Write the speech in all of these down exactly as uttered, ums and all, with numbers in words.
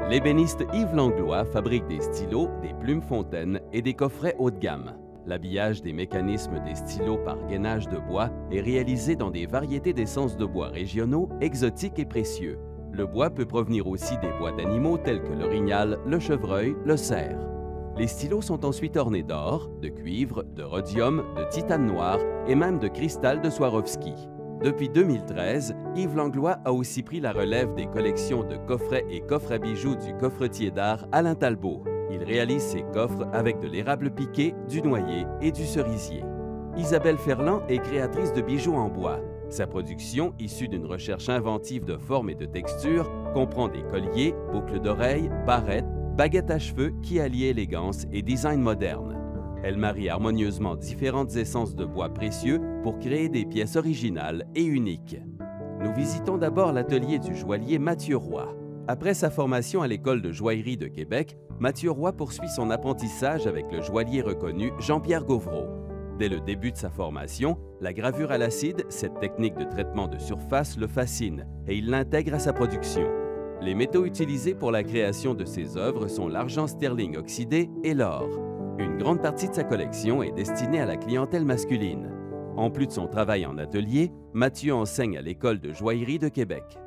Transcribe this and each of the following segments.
L'ébéniste Yves Langlois fabrique des stylos, des plumes fontaines et des coffrets haut de gamme. L'habillage des mécanismes des stylos par gainage de bois est réalisé dans des variétés d'essences de bois régionaux, exotiques et précieux. Le bois peut provenir aussi des bois d'animaux tels que l'orignal, le chevreuil, le cerf. Les stylos sont ensuite ornés d'or, de cuivre, de rhodium, de titane noir et même de cristal de Swarovski. Depuis deux mille treize, Yves Langlois a aussi pris la relève des collections de coffrets et coffres à bijoux du coffretier d'art Alain Talbot. Il réalise ses coffres avec de l'érable piqué, du noyer et du cerisier. Isabelle Ferland est créatrice de bijoux en bois. Sa production, issue d'une recherche inventive de forme et de texture, comprend des colliers, boucles d'oreilles, barrettes, baguettes à cheveux qui allient élégance et design moderne. Elle marie harmonieusement différentes essences de bois précieux pour créer des pièces originales et uniques. Nous visitons d'abord l'atelier du joaillier Mathieu Roy. Après sa formation à l'École de joaillerie de Québec, Mathieu Roy poursuit son apprentissage avec le joaillier reconnu Jean-Pierre Gauvreau. Dès le début de sa formation, la gravure à l'acide, cette technique de traitement de surface, le fascine et il l'intègre à sa production. Les métaux utilisés pour la création de ses œuvres sont l'argent sterling oxydé et l'or. Une grande partie de sa collection est destinée à la clientèle masculine. En plus de son travail en atelier, Mathieu enseigne à l'École de joaillerie de Québec.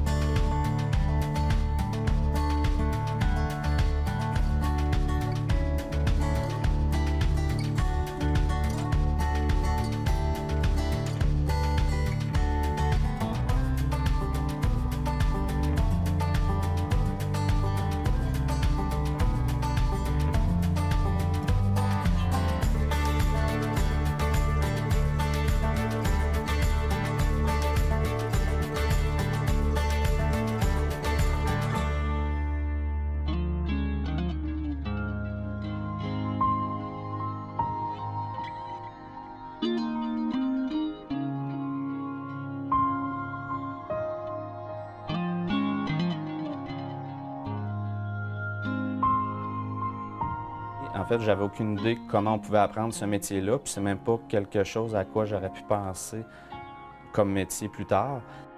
En fait, j'avais aucune idée comment on pouvait apprendre ce métier-là, puis c'est même pas quelque chose à quoi j'aurais pu penser comme métier plus tard.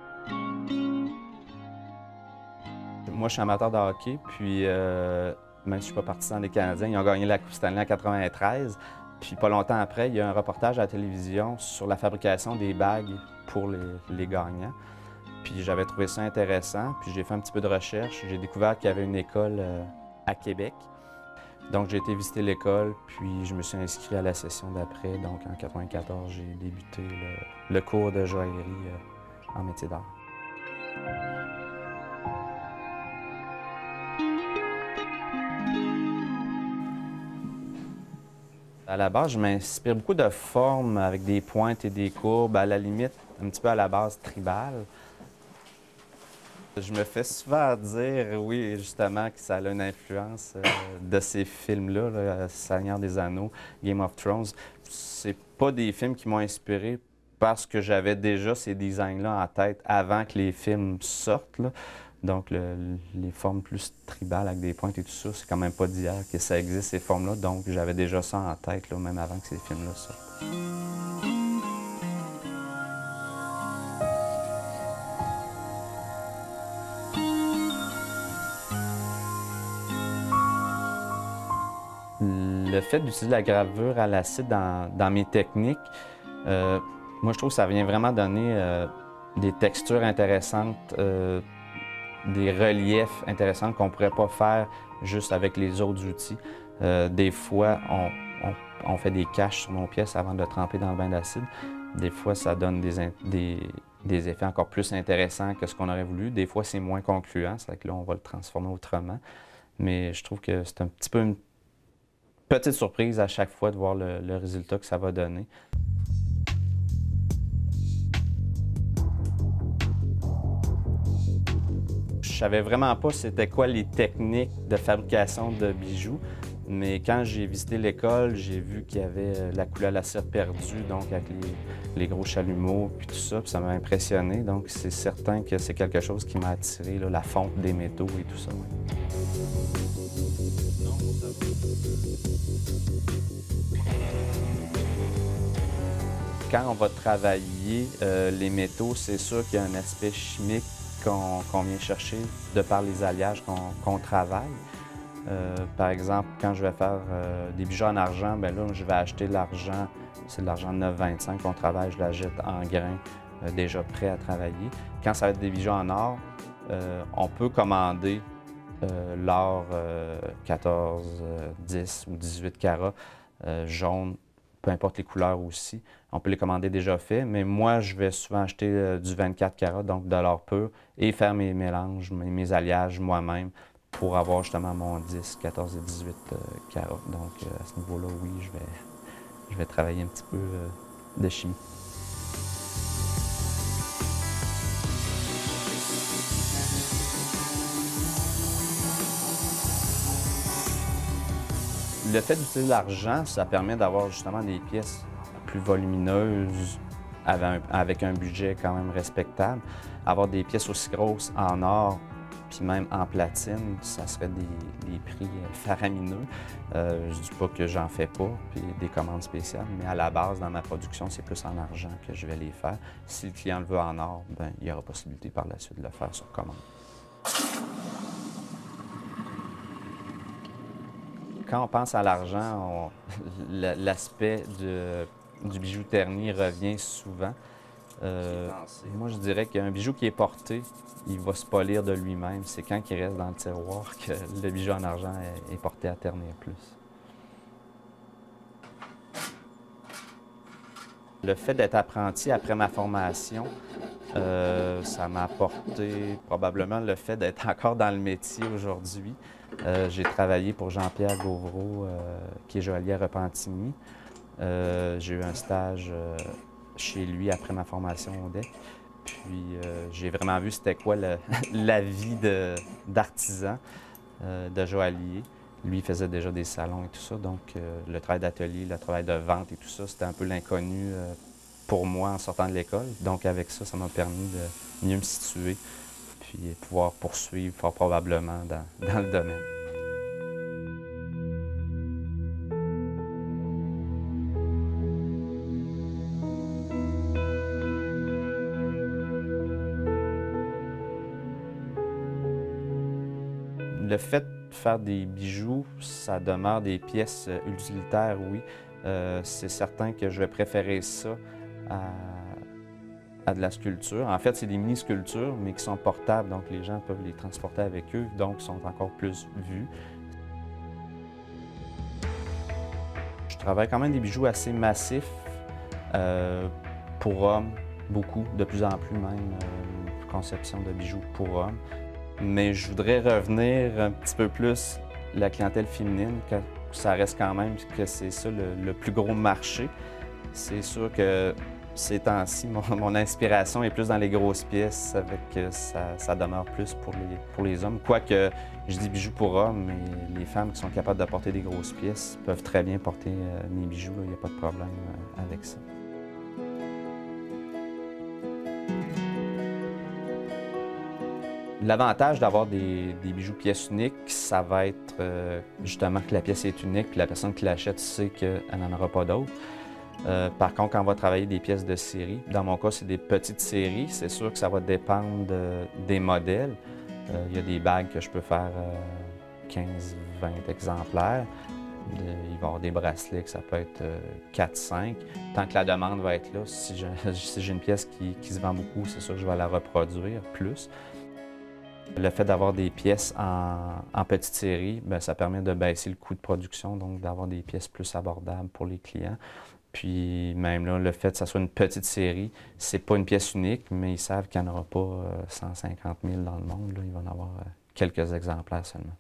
Moi, je suis amateur de hockey, puis euh, même si je ne suis pas partisan des Canadiens, ils ont gagné la Coupe Stanley en quatre-vingt-treize. Puis pas longtemps après, il y a un reportage à la télévision sur la fabrication des bagues pour les, les gagnants. Puis j'avais trouvé ça intéressant, puis j'ai fait un petit peu de recherche. J'ai découvert qu'il y avait une école euh, à Québec. Donc, j'ai été visiter l'école, puis je me suis inscrit à la session d'après. Donc, en quatre-vingt-quatorze, j'ai débuté le, le cours de joaillerie euh, en métier d'art. À la base, je m'inspire beaucoup de formes avec des pointes et des courbes, à la limite, un petit peu à la base tribale. Je me fais souvent dire, oui, justement, que ça a une influence euh, de ces films-là, là, Seigneur des Anneaux, Game of Thrones. C'est pas des films qui m'ont inspiré parce que j'avais déjà ces designs-là en tête avant que les films sortent, là. Donc, le, les formes plus tribales avec des pointes et tout ça, c'est quand même pas d'hier que ça existe, ces formes-là. Donc, j'avais déjà ça en tête, là, même avant que ces films-là sortent. Le fait d'utiliser la gravure à l'acide dans, dans mes techniques, euh, moi, je trouve que ça vient vraiment donner euh, des textures intéressantes, euh, des reliefs intéressants qu'on ne pourrait pas faire juste avec les autres outils. Euh, des fois, on, on, on fait des caches sur nos pièces avant de tremper dans le bain d'acide. Des fois, ça donne des, des, des effets encore plus intéressants que ce qu'on aurait voulu. Des fois, c'est moins concluant, c'est que là, on va le transformer autrement. Mais je trouve que c'est un petit peu une petite surprise à chaque fois de voir le, le résultat que ça va donner. Je savais vraiment pas c'était quoi les techniques de fabrication de bijoux, mais quand j'ai visité l'école, j'ai vu qu'il y avait la couleur à la cire perdue, donc avec les, les gros chalumeaux puis tout ça, puis ça m'a impressionné. Donc c'est certain que c'est quelque chose qui m'a attiré, là, la fonte des métaux et tout ça. Ouais. Quand on va travailler euh, les métaux, c'est sûr qu'il y a un aspect chimique qu'on qu'on vient chercher de par les alliages qu'on qu'on travaille. Euh, par exemple, quand je vais faire euh, des bijoux en argent, bien là, je vais acheter l'argent, c'est de l'argent neuf vingt-cinq qu'on travaille, je la jette en grains, euh, déjà prêt à travailler. Quand ça va être des bijoux en or, euh, on peut commander euh, l'or euh, quatorze, euh, dix ou dix-huit carats, euh, jaune, peu importe les couleurs aussi. On peut les commander déjà faits, mais moi, je vais souvent acheter euh, du vingt-quatre carats, donc de l'or pur, et faire mes mélanges, mes, mes alliages moi-même, pour avoir justement mon dix, quatorze et dix-huit euh, carats. Donc, euh, à ce niveau-là, oui, je vais, je vais travailler un petit peu euh, de chimie. Le fait d'utiliser l'argent, ça permet d'avoir justement des pièces plus volumineuses avec un, avec un budget quand même respectable. Avoir des pièces aussi grosses en or, puis même en platine, ça serait des, des prix faramineux. Euh, je ne dis pas que j'en fais pas, puis des commandes spéciales, mais à la base, dans ma production, c'est plus en argent que je vais les faire. Si le client le veut en or, bien, il y aura possibilité par la suite de le faire sur commande. Quand on pense à l'argent, l'aspect du bijou terni revient souvent. Euh, moi, je dirais qu'un bijou qui est porté, il va se polir de lui-même. C'est quand il reste dans le tiroir que le bijou en argent est, est porté à ternir plus. Le fait d'être apprenti après ma formation, euh, ça m'a apporté probablement le fait d'être encore dans le métier aujourd'hui. Euh, j'ai travaillé pour Jean-Pierre Gauvreau, euh, qui est joaillier à Repentigny. Euh, j'ai eu un stage euh, chez lui après ma formation au D E C. Puis euh, j'ai vraiment vu c'était quoi le, la vie d'artisan, euh, de joaillier. Lui, il faisait déjà des salons et tout ça, donc euh, le travail d'atelier, le travail de vente et tout ça, c'était un peu l'inconnu euh, pour moi en sortant de l'école. Donc avec ça, ça m'a permis de mieux me situer puis pouvoir poursuivre fort probablement dans, dans le domaine. Le fait de faire des bijoux, ça demeure des pièces utilitaires, oui. Euh, c'est certain que je vais préférer ça à, à de la sculpture. En fait, c'est des mini-sculptures, mais qui sont portables, donc les gens peuvent les transporter avec eux, donc sont encore plus vus. Je travaille quand même des bijoux assez massifs, euh, pour hommes, beaucoup, de plus en plus même, euh, une conception de bijoux pour hommes. Mais je voudrais revenir un petit peu plus la clientèle féminine, que ça reste quand même que c'est ça le, le plus gros marché. C'est sûr que ces temps-ci, mon, mon inspiration est plus dans les grosses pièces, avec que ça, ça demeure plus pour les, pour les hommes. Quoique, je dis bijoux pour hommes, mais les femmes qui sont capables de porter des grosses pièces peuvent très bien porter euh, mes bijoux, il n'y a pas de problème euh, avec ça. L'avantage d'avoir des, des bijoux pièces uniques, ça va être euh, justement que la pièce est unique, puis la personne qui l'achète sait qu'elle n'en aura pas d'autres. Euh, par contre, quand on va travailler des pièces de série, dans mon cas, c'est des petites séries, c'est sûr que ça va dépendre de, des modèles. Euh, il y a des bagues que je peux faire euh, quinze vingt exemplaires. De, il va y avoir des bracelets que ça peut être euh, quatre cinq. Tant que la demande va être là, si j'ai si une pièce qui, qui se vend beaucoup, c'est sûr que je vais la reproduire plus. Le fait d'avoir des pièces en, en petite série, bien, ça permet de baisser le coût de production, donc d'avoir des pièces plus abordables pour les clients. Puis même là, le fait que ça soit une petite série, c'est pas une pièce unique, mais ils savent qu'il n'y en aura pas euh, cent cinquante mille dans le monde. Là. Il va en avoir euh, quelques exemplaires seulement.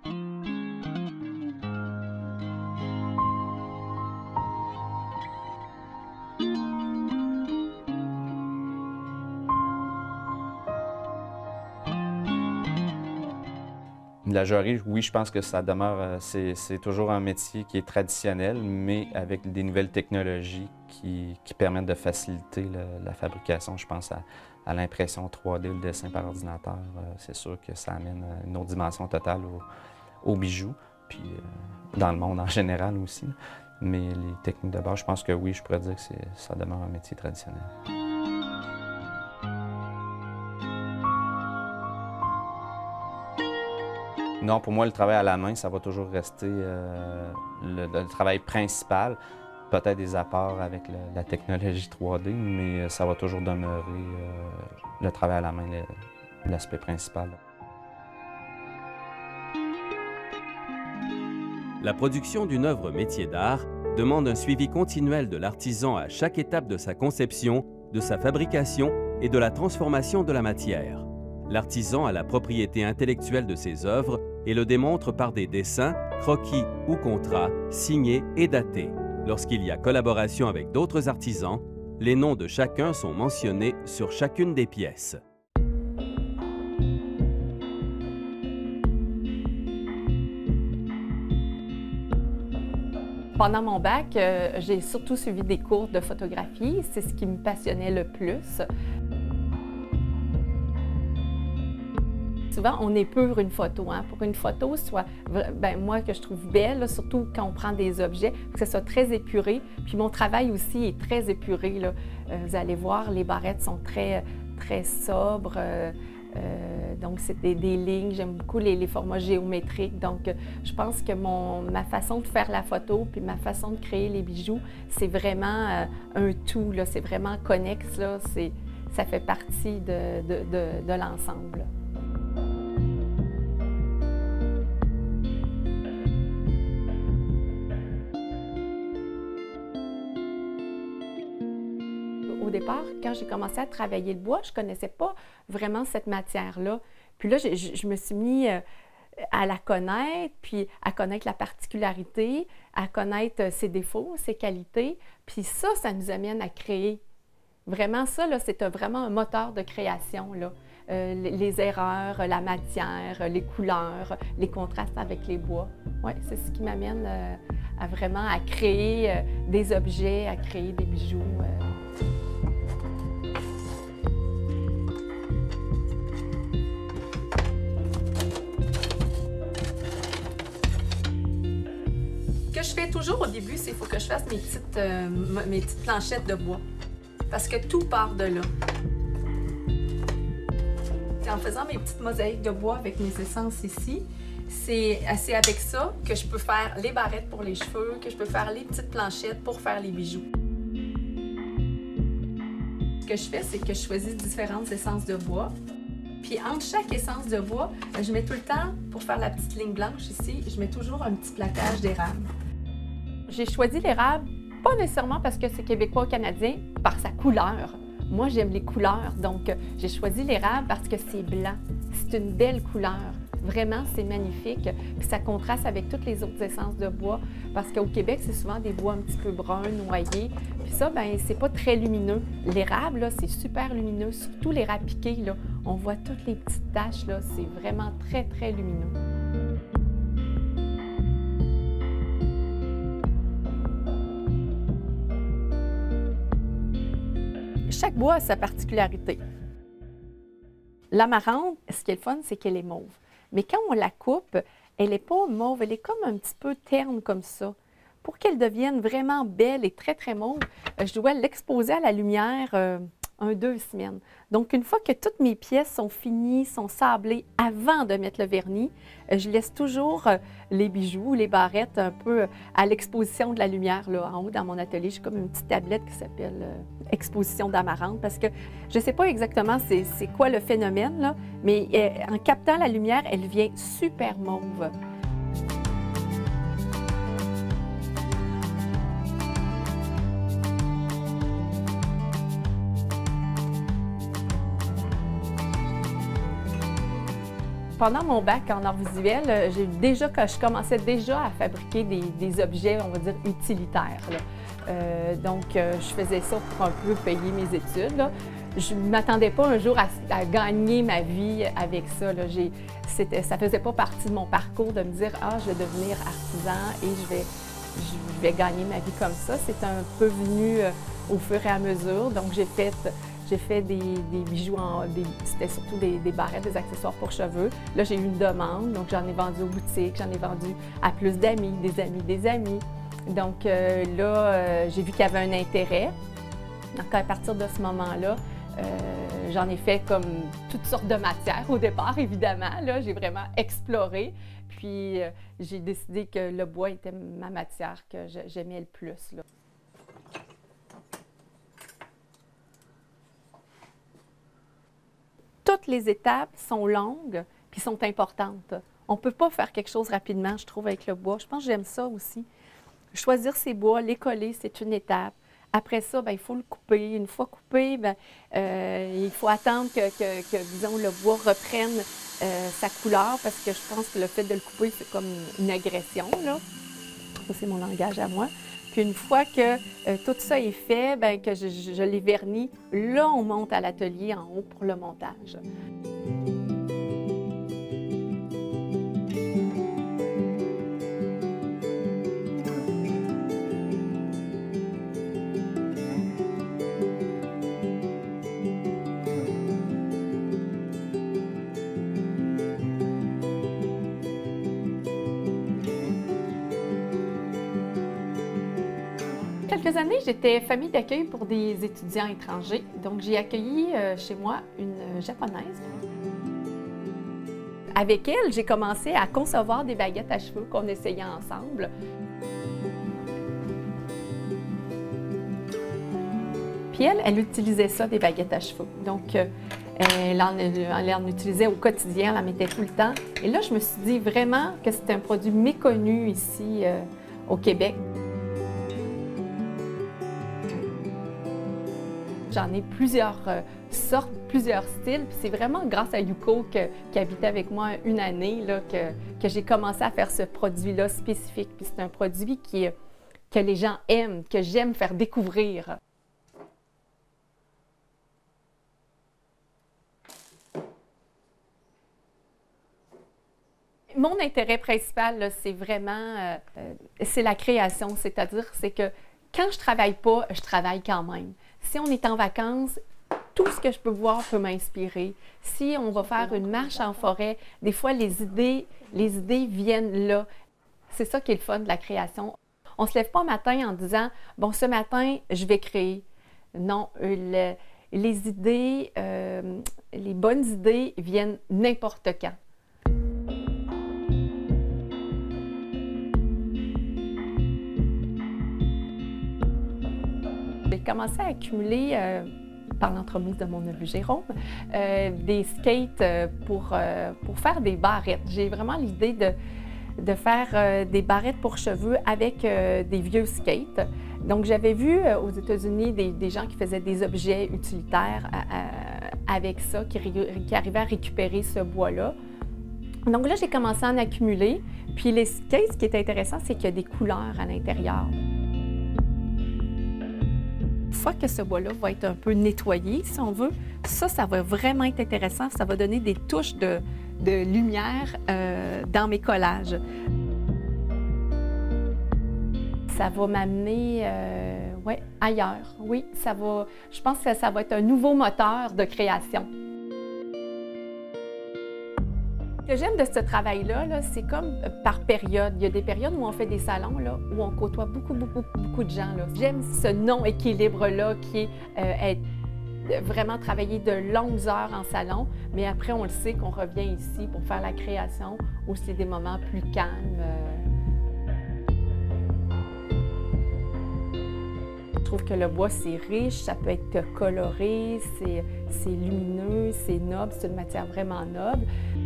La joaillerie, oui, je pense que ça demeure, c'est toujours un métier qui est traditionnel, mais avec des nouvelles technologies qui, qui permettent de faciliter le, la fabrication. Je pense à, à l'impression trois D, le dessin par ordinateur. Euh, c'est sûr que ça amène une autre dimension totale aux au bijoux, puis euh, dans le monde en général aussi. Mais les techniques de base, je pense que oui, je pourrais dire que ça demeure un métier traditionnel. Non, pour moi, le travail à la main, ça va toujours rester euh, le, le travail principal. Peut-être des apports avec le, la technologie trois D, mais ça va toujours demeurer euh, le travail à la main, l'aspect principal. La production d'une œuvre métier d'art demande un suivi continuel de l'artisan à chaque étape de sa conception, de sa fabrication et de la transformation de la matière. L'artisan a la propriété intellectuelle de ses œuvres et le démontre par des dessins, croquis ou contrats signés et datés. Lorsqu'il y a collaboration avec d'autres artisans, les noms de chacun sont mentionnés sur chacune des pièces. Pendant mon bac, euh, j'ai surtout suivi des cours de photographie. C'est ce qui me passionnait le plus. Souvent, on épure une photo. Hein. Pour qu'une photo soit, ben, moi, que je trouve belle, là, surtout quand on prend des objets, que ce soit très épuré. Puis mon travail aussi est très épuré. Là. Euh, vous allez voir, les barrettes sont très, très sobres. Euh, euh, donc, c'est des, des lignes. J'aime beaucoup les, les formats géométriques. Donc, euh, je pense que mon, ma façon de faire la photo puis ma façon de créer les bijoux, c'est vraiment euh, un tout. C'est vraiment connexe. Là. Ça fait partie de, de, de, de l'ensemble. Au départ, quand j'ai commencé à travailler le bois, je ne connaissais pas vraiment cette matière-là. Puis là, je, je me suis mis à la connaître, puis à connaître la particularité, à connaître ses défauts, ses qualités. Puis ça, ça nous amène à créer. Vraiment, ça, c'est vraiment un moteur de création, là. Euh, les, les erreurs, la matière, les couleurs, les contrastes avec les bois. Oui, c'est ce qui m'amène euh, à vraiment à créer euh, des objets, à créer des bijoux. Euh. Ce que je fais toujours au début, c'est qu'il faut que je fasse mes petites, euh, mes petites planchettes de bois. Parce que tout part de là. En faisant mes petites mosaïques de bois avec mes essences ici, c'est avec ça que je peux faire les barrettes pour les cheveux, que je peux faire les petites planchettes pour faire les bijoux. Ce que je fais, c'est que je choisis différentes essences de bois. Puis entre chaque essence de bois, je mets tout le temps, pour faire la petite ligne blanche ici, je mets toujours un petit plaquage d'érable. J'ai choisi l'érable, pas nécessairement parce que c'est québécois ou canadien, par sa couleur. Moi, j'aime les couleurs, donc j'ai choisi l'érable parce que c'est blanc. C'est une belle couleur. Vraiment, c'est magnifique. Puis ça contraste avec toutes les autres essences de bois parce qu'au Québec, c'est souvent des bois un petit peu bruns, noyés. Puis ça, ben c'est pas très lumineux. L'érable, là, c'est super lumineux, surtout l'érable piqué, là. On voit toutes les petites taches, là. C'est vraiment très, très lumineux. Chaque bois a sa particularité. L'amarante, ce qui est le fun, c'est qu'elle est mauve. Mais quand on la coupe, elle n'est pas mauve, elle est comme un petit peu terne comme ça. Pour qu'elle devienne vraiment belle et très, très mauve, je dois l'exposer à la lumière euh, un, deux semaines. Donc, une fois que toutes mes pièces sont finies, sont sablées avant de mettre le vernis, je laisse toujours les bijoux, les barrettes un peu à l'exposition de la lumière. Là, en haut, dans mon atelier, j'ai comme une petite tablette qui s'appelle euh, Exposition d'amarante parce que je ne sais pas exactement c'est quoi le phénomène, là, mais euh, en captant la lumière, elle vient super mauve. Pendant mon bac en art visuel, j'ai déjà, je commençais déjà à fabriquer des, des objets, on va dire, utilitaires. Là. Euh, donc, euh, je faisais ça pour un peu payer mes études. Là. Je ne m'attendais pas un jour à, à gagner ma vie avec ça. Là. Ça ne faisait pas partie de mon parcours de me dire « Ah, je vais devenir artisan et je vais, je vais gagner ma vie comme ça ». C'est un peu venu euh, au fur et à mesure. Donc, j'ai fait... J'ai fait des, des bijoux, c'était surtout des, des barrettes, des accessoires pour cheveux. Là, j'ai eu une demande, donc j'en ai vendu aux boutiques, j'en ai vendu à plus d'amis, des amis, des amis. Donc euh, là, euh, j'ai vu qu'il y avait un intérêt. Donc à partir de ce moment-là, Euh, j'en ai fait comme toutes sortes de matières au départ, évidemment. J'ai vraiment exploré. Puis euh, j'ai décidé que le bois était ma matière que j'aimais le plus, là. Toutes les étapes sont longues puis sont importantes. On ne peut pas faire quelque chose rapidement, je trouve, avec le bois. Je pense que j'aime ça aussi. Choisir ses bois, les coller, c'est une étape. Après ça, bien, il faut le couper. Une fois coupé, bien, euh, il faut attendre que, que, que, disons, le bois reprenne euh, sa couleur, parce que je pense que le fait de le couper, c'est comme une agression, là. Ça, c'est mon langage à moi. Puis une fois que euh, tout ça est fait, bien, que je, je, je l'ai verni, là, on monte à l'atelier en haut pour le montage. Quelques années, j'étais famille d'accueil pour des étudiants étrangers. Donc, j'ai accueilli euh, chez moi une Japonaise. Avec elle, j'ai commencé à concevoir des baguettes à cheveux qu'on essayait ensemble. Puis elle, elle utilisait ça, des baguettes à cheveux. Donc, euh, elle, en, elle en utilisait au quotidien, elle en mettait tout le temps. Et là, je me suis dit vraiment que c'était un produit méconnu ici euh, au Québec. J'en ai plusieurs euh, sortes, plusieurs styles. Puis c'est vraiment grâce à Yuko, que, qui habitait avec moi une année, là, que, que j'ai commencé à faire ce produit-là spécifique. Puis c'est un produit qui, que les gens aiment, que j'aime faire découvrir. Mon intérêt principal, c'est vraiment euh, c'est la création. C'est-à-dire, c'est que quand je travaille pas, je travaille quand même. Si on est en vacances, tout ce que je peux voir peut m'inspirer. Si on va faire une marche en forêt, des fois, les idées, les idées viennent là. C'est ça qui est le fun de la création. On ne se lève pas un matin en disant « bon, ce matin, je vais créer ». Non, le, les idées, euh, les bonnes idées viennent n'importe quand. J'ai commencé à accumuler, euh, par l'entremise de mon neveu Jérôme, euh, des skates euh, pour, euh, pour faire des barrettes. J'ai vraiment l'idée de, de faire euh, des barrettes pour cheveux avec euh, des vieux skates. Donc, j'avais vu euh, aux États-Unis des, des gens qui faisaient des objets utilitaires à, à, avec ça, qui, qui arrivaient à récupérer ce bois-là. Donc là, j'ai commencé à en accumuler. Puis les skates, ce qui est intéressant, c'est qu'il y a des couleurs à l'intérieur. Une fois que ce bois-là va être un peu nettoyé, si on veut, ça, ça va vraiment être intéressant. Ça va donner des touches de, de lumière euh, dans mes collages. Ça va m'amener euh, ouais, ailleurs. Oui, ça va, je pense que ça va être un nouveau moteur de création. Ce que j'aime de ce travail-là, -là, c'est comme par période. Il y a des périodes où on fait des salons là, où on côtoie beaucoup, beaucoup, beaucoup de gens. J'aime ce non-équilibre-là qui est euh, être, vraiment travailler de longues heures en salon, mais après, on le sait qu'on revient ici pour faire la création, où c'est des moments plus calmes. Euh... Je trouve que le bois, c'est riche, ça peut être coloré, c'est lumineux, c'est noble, c'est une matière vraiment noble.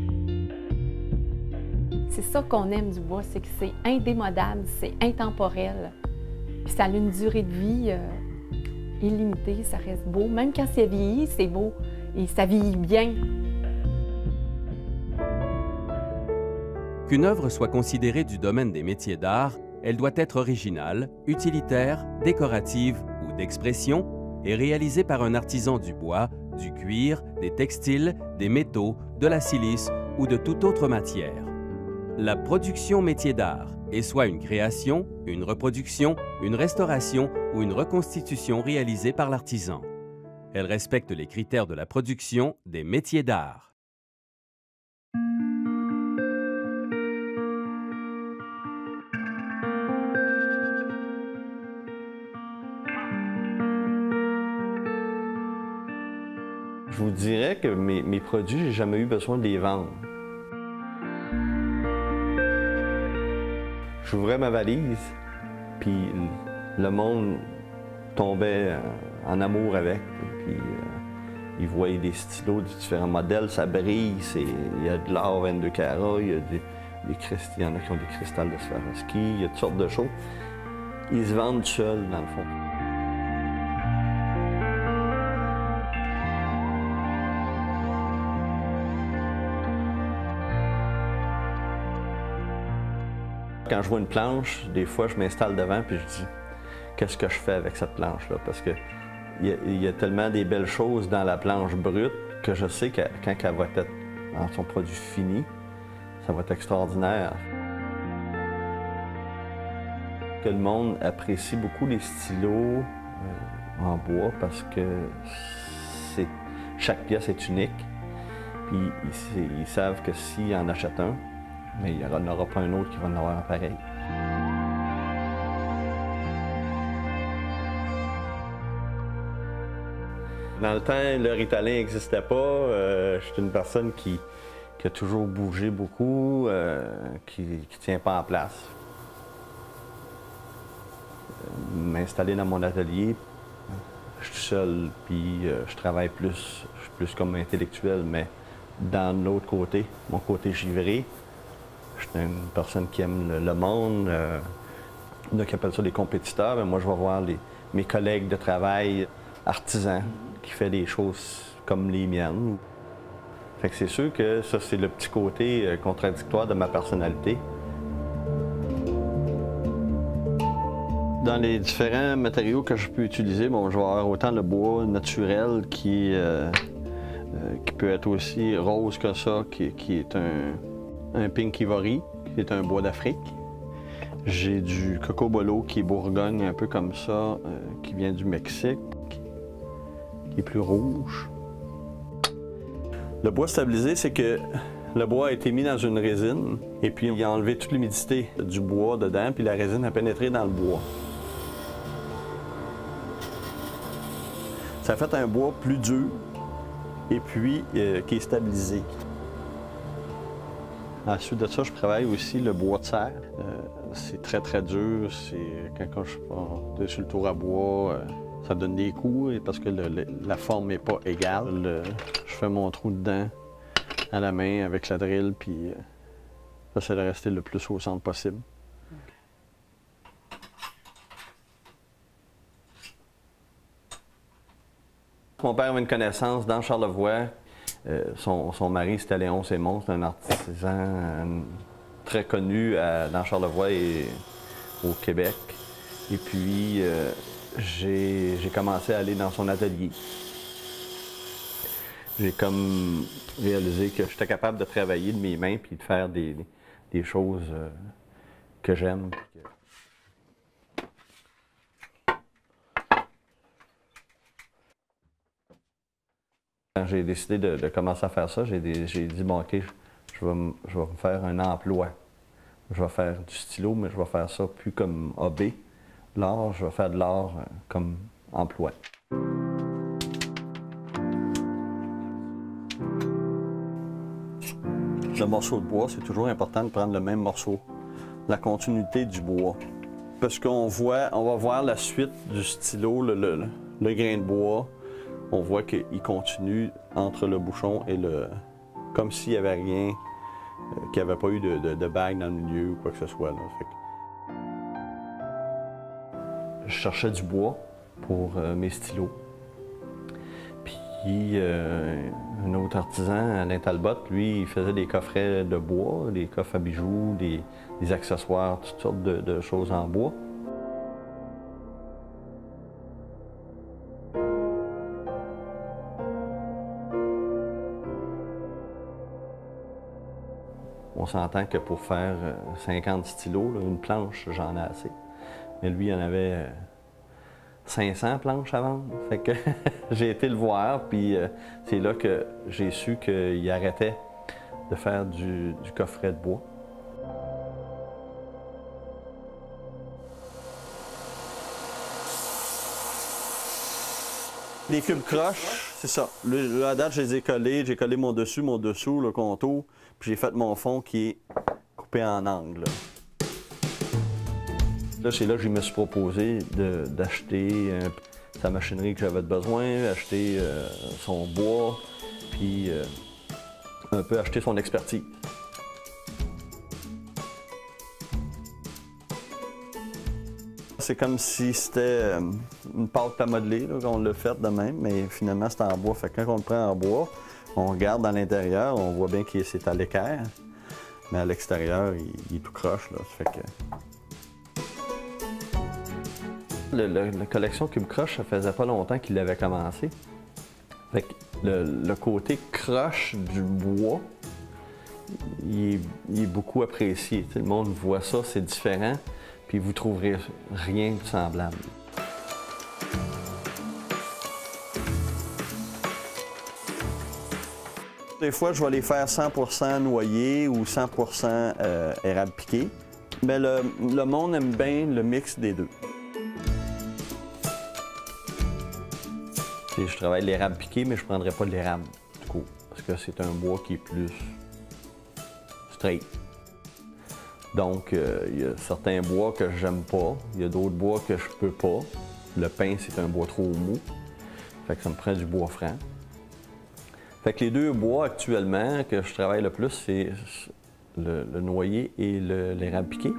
C'est ça qu'on aime du bois, c'est que c'est indémodable, c'est intemporel. Puis ça a une durée de vie euh, illimitée, ça reste beau. Même quand c'est vieilli, c'est beau et ça vieillit bien. Qu'une œuvre soit considérée du domaine des métiers d'art, elle doit être originale, utilitaire, décorative ou d'expression et réalisée par un artisan du bois, du cuir, des textiles, des métaux, de la silice ou de toute autre matière. La production métier d'art est soit une création, une reproduction, une restauration ou une reconstitution réalisée par l'artisan. Elle respecte les critères de la production des métiers d'art. dirais que mes, mes produits, j'ai jamais eu besoin de les vendre. J'ouvrais ma valise, puis le monde tombait en amour avec. Puis, euh, ils voyaient des stylos de différents modèles, ça brille, il y a de l'or vingt-deux carats, il y a des, des cristaux, il y en a qui ont des cristals de Swarovski, il y a toutes sortes de choses. Ils se vendent seuls, dans le fond. Quand je vois une planche, des fois, je m'installe devant puis je dis qu'est-ce que je fais avec cette planche-là? Parce qu'il y, y a tellement des belles choses dans la planche brute que je sais que quand elle va être dans son produit fini, ça va être extraordinaire. Que le monde apprécie beaucoup les stylos euh, en bois parce que c'est, chaque pièce est unique. Puis ils, ils savent que s'ils en achètent un, mais il n'y en aura pas un autre qui va en avoir un pareil. Dans le temps, le Ritalin n'existait pas. Euh, je suis une personne qui, qui a toujours bougé beaucoup, euh, qui ne tient pas en place. Euh, M'installer dans mon atelier, je suis seul, puis euh, je travaille plus, je suis plus comme intellectuel, mais dans l'autre côté, mon côté givré, je suis une personne qui aime le, le monde. Euh, il y en a qui appellent ça des compétiteurs, mais moi je vais voir les, mes collègues de travail artisans qui font des choses comme les miennes. Fait que c'est sûr que ça, c'est le petit côté euh, contradictoire de ma personnalité. Dans les différents matériaux que je peux utiliser, bon, je vais avoir autant le bois naturel qui, euh, euh, qui peut être aussi rose que ça, qui, qui est un un pink ivory, qui est un bois d'Afrique. J'ai du coco bolo qui est bourgogne, un peu comme ça, euh, qui vient du Mexique, qui est plus rouge. Le bois stabilisé, c'est que le bois a été mis dans une résine et puis il a enlevé toute l'humidité du bois dedans, puis la résine a pénétré dans le bois. Ça fait un bois plus dur et puis euh, qui est stabilisé. Ensuite de ça, je travaille aussi le bois de serre. Euh, c'est très, très dur. C'est quand, quand je suis dessus le tour à bois, euh, ça donne des coups parce que le, le, la forme n'est pas égale. Le, je fais mon trou dedans à la main avec la drill, puis euh, j'essaie de rester le plus au centre possible. Mon père avait une connaissance dans Charlevoix. Euh, son, son mari, c'était Léon Sémon, c'est un artisan euh, très connu à, dans Charlevoix et au Québec. Et puis, euh, j'ai commencé à aller dans son atelier. J'ai comme réalisé que j'étais capable de travailler de mes mains puis de faire des, des choses euh, que j'aime. Quand j'ai décidé de, de commencer à faire ça, j'ai dit, bon, OK, je vais, me, je vais me faire un emploi. Je vais faire du stylo, mais je vais faire ça plus comme hobby. L'art, je vais faire de l'art euh, comme emploi. Le morceau de bois, c'est toujours important de prendre le même morceau, la continuité du bois. Parce qu'on voit, on va voir la suite du stylo, le, le, le grain de bois. On voit qu'il continue entre le bouchon et le... comme s'il n'y avait rien, euh, qu'il n'y avait pas eu de, de, de bague dans le milieu ou quoi que ce soit. Là. Fait que... Je cherchais du bois pour euh, mes stylos. Puis euh, un autre artisan, Alain Talbot, lui, il faisait des coffrets de bois, des coffres à bijoux, des, des accessoires, toutes sortes de, de choses en bois. On s'entend que pour faire cinquante stylos, là, une planche, j'en ai assez. Mais lui, il y en avait cinq cents planches à vendre. Fait que j'ai été le voir, puis euh, c'est là que j'ai su qu'il arrêtait de faire du, du coffret de bois. Les cubes croches, c'est ça. Le, à date, je les ai collés. J'ai collé mon dessus, mon dessous, le contour. Puis j'ai fait mon fond qui est coupé en angle. Là, c'est là que je me suis proposé d'acheter sa machinerie que j'avais besoin, acheter euh, son bois, puis euh, un peu acheter son expertise. C'est comme si c'était une pâte à modeler, qu'on l'a faite de même, mais finalement c'est en bois. Fait que quand on le prend en bois, on regarde dans l'intérieur, on voit bien que c'est à l'équerre, mais à l'extérieur, il, il est tout croche. Là. Fait que... le, le, la collection Cube Croche, ça faisait pas longtemps qu'il avait commencé. Fait que le, le côté croche du bois, il est, il est beaucoup apprécié. T'sais, le monde voit ça, c'est différent. Puis vous ne trouverez rien de semblable. Des fois, je vais les faire cent pour cent noyer ou cent pour cent euh, érable piqué. Mais le, le monde aime bien le mix des deux. Et je travaille l'érable piqué, mais je ne prendrai pas l'érable du coup, parce que c'est un bois qui est plus straight. Donc, euh, il y a certains bois que j'aime pas, il y a d'autres bois que je peux pas. Le pin, c'est un bois trop mou, fait que ça me prend du bois franc. Fait que les deux bois actuellement que je travaille le plus, c'est le, le noyer et l'érable piqué.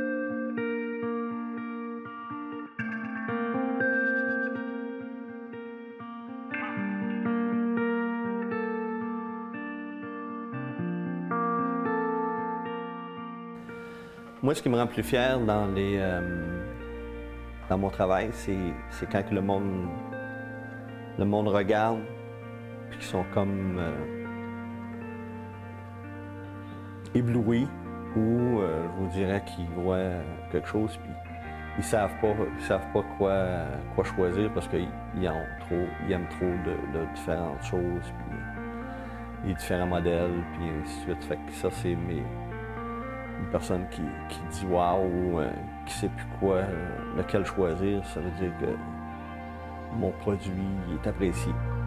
Moi, ce qui me rend plus fier dans, les, euh, dans mon travail, c'est quand le monde, le monde regarde et qu'ils sont comme euh, éblouis ou euh, je vous dirais qu'ils voient quelque chose puis ils savent pas, ils savent pas quoi, quoi choisir parce qu'ils trop, ils aiment trop de, de différentes choses puis les différents modèles puis ainsi de suite. Fait que ça, c'est mes une personne qui, qui dit « wow » ou euh, qui ne sait plus quoi, euh, lequel choisir, ça veut dire que mon produit est apprécié.